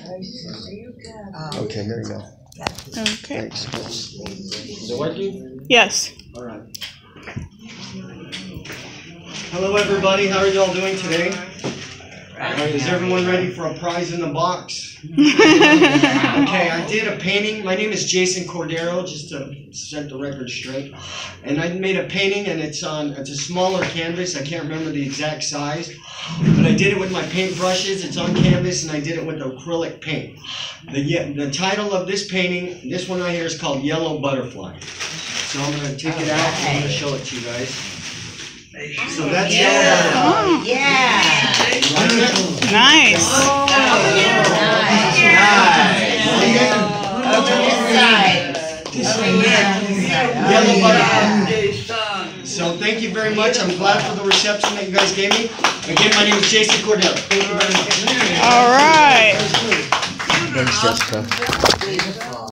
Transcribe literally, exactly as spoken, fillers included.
Okay, there you go. Okay. Thanks. Is it working? Yes. All right. Hello, everybody. How are you all doing today? All right, is everyone ready for a prize in the box? Okay, I did a painting. My name is Jason Cordero, just to set the record straight. And I made a painting, and it's on. It's a smaller canvas. I can't remember the exact size, but I did it with my paint brushes. It's on canvas, and I did it with acrylic paint. The the title of this painting, this one right here, is called Yellow Butterfly. So I'm gonna take it out and I'm gonna show it to you guys. So that's Yeah. Yellow Butterfly. Oh, yeah. Nice. Oh, nice. Nice. Over this side. Over here. Yellow Butterfly. So thank you very much. I'm glad for the reception that you guys gave me. Again, my name is Jason Cordero. Thank you very much. All right. Thanks, Jessica.